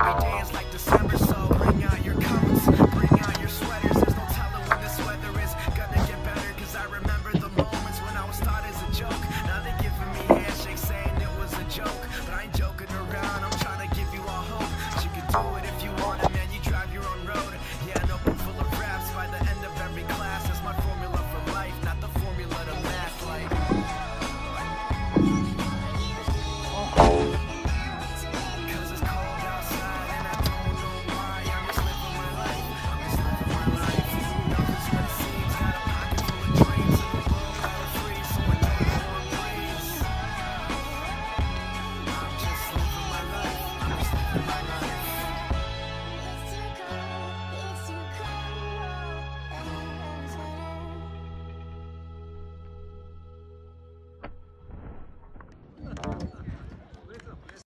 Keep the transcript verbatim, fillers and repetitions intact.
Every day is like December, so bring out your coats, bring out your sweaters. There's no telling when this weather is gonna get better, cause I remember the moments when I was taught as a joke. Now they're giving me handshakes saying it was a joke, but I ain't joking around, I'm trying to give you all hope. You can do it if you want to.